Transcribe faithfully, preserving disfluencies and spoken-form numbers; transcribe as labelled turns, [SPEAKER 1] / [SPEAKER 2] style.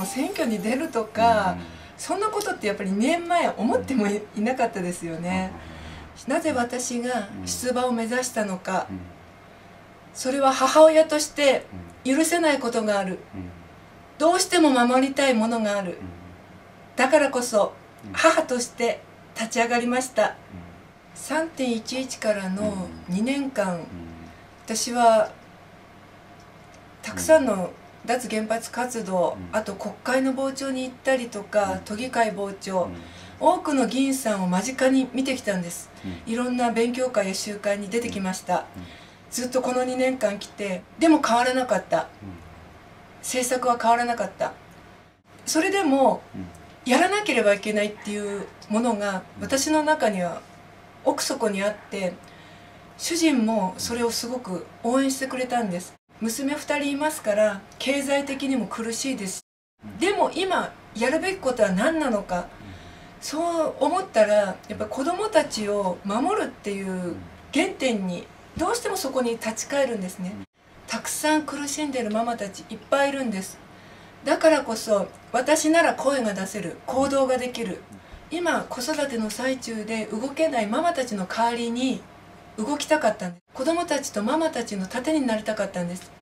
[SPEAKER 1] 選挙に出るとか、そんなことってやっぱりにねんまえ思ってもいなかったですよね。なぜ私が出馬を目指したのか、それは母親として許せないことがある、どうしても守りたいものがある、だからこそ母として立ち上がりました。さんてんいちいちからのにねんかん、私はたくさんの脱原発活動、あと国会の傍聴に行ったりとか、都議会傍聴、多くの議員さんを間近に見てきたんです。いろんな勉強会や集会に出てきました。ずっとこのにねんかん来て、でも変わらなかった、政策は変わらなかった。それでもやらなければいけないっていうものが私の中には奥底にあって、主人もそれをすごく応援してくれたんです。娘ふたりいますから経済的にも苦しいです。でも今やるべきことは何なのか、そう思ったらやっぱり子どもたちを守るっていう原点にどうしてもそこに立ち返るんですね。たくさん苦しんでるママたちいっぱいいるんです。だからこそ私なら声が出せる、行動ができる。今子育ての最中で動けないママたちの代わりに動きたかったんです。子どもたちとママたちの盾になりたかったんです。